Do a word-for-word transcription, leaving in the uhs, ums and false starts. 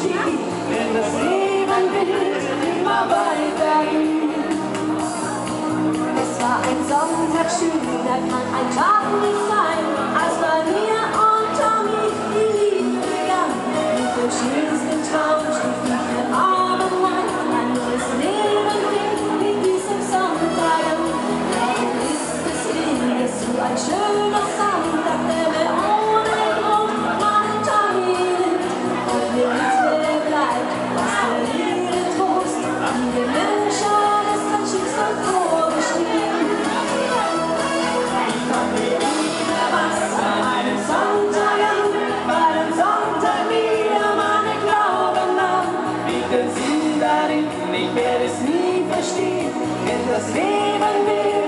versteht, denn das Leben will immer weitergehen. Es war ein Sonntag schön, da kann ein Tag nicht sein, als Maria und Tommy die Liebe begann. Mit dem schönsten Traum schlief ich den Abend lang, ein neues Leben fing mit diesem Sonntag an. Warum ist es wieder so ein schöner Sonntag, der mir ohne Grund meinen Tommy nimmt und mir nichts mehr bleibt, als der Liebe Trost, die dem Menschen ist ein Schicksal vorgeschrieben. Ich werde es nie verstehen, denn das Leben will